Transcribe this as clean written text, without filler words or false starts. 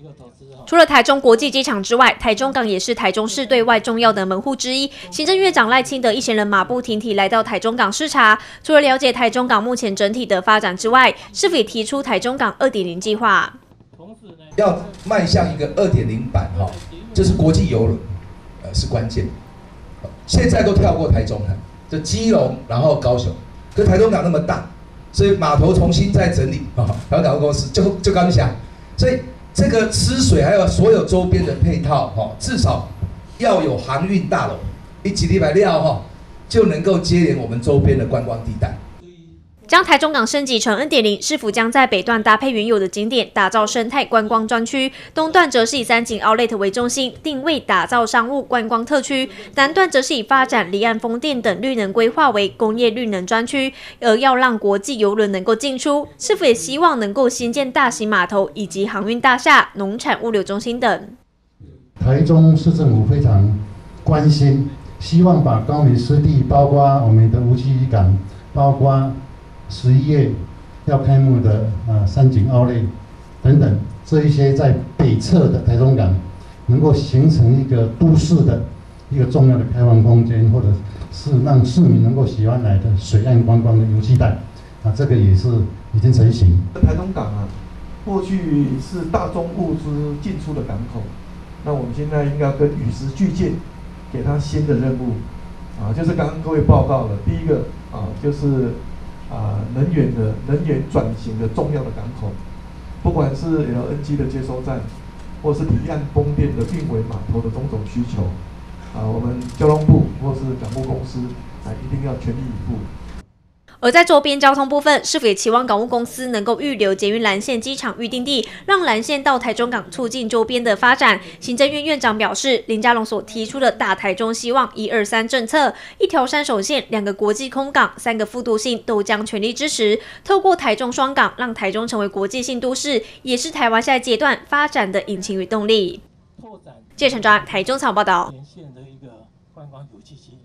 除了台中国际机场之外，台中港也是台中市对外重要的门户之一。行政院长赖清德一行人马不停蹄来到台中港视察，除了了解台中港目前整体的发展之外，是否也提出台中港2.0计划？ 要迈向一个2.0版就是国际邮轮，是关键。现在都跳过台中了，就基隆，然后高雄，可台中港那么大，所以码头重新再整理台中港务公司就刚想，所以这个吃水还有所有周边的配套至少要有航运大楼，一几礼拜料就能够接连我们周边的观光地带。 将台中港升级成 N.0， 市府将在北段搭配原有的景点，打造生态观光专区；东段则是以3井 Outlet 为中心，定位打造商务观光特区；南段则是以发展离岸风电等绿能规划为工业绿能专区。而要让国际邮轮能够进出，市府也希望能够新建大型码头以及航运大厦、农产物流中心等。 台中市政府非常关心，希望把高美湿地，包括我们的无锡港，包括11月要开幕的3井Outlet等等，这一些在北侧的台中港，能够形成一个都市的一个重要的开放空间，或者是让市民能够喜欢来的水岸观光的游憩带，这个也是已经成型。 台中港过去是大宗物资进出的港口，那我们现在应该跟与时俱进，给它新的任务，就是刚刚各位报告了，第一个就是能源转型的重要的港口，不管是 LNG 的接收站，或是离岸风电的运维码头的种种需求，我们交通部或是港务公司一定要全力以赴。 而在周边交通部分，市府也期望港务公司能够预留捷运蓝线机场预定地，让蓝线到台中港，促进周边的发展。行政院院长表示，林佳龙所提出的大台中希望123政策，一条山手线、2个国际空港、3个副都心都将全力支持。透过台中双港，让台中成为国际性都市，也是台湾下一阶段发展的引擎与动力。谢承专，台中采访报道。 连线的一个观光游憩机。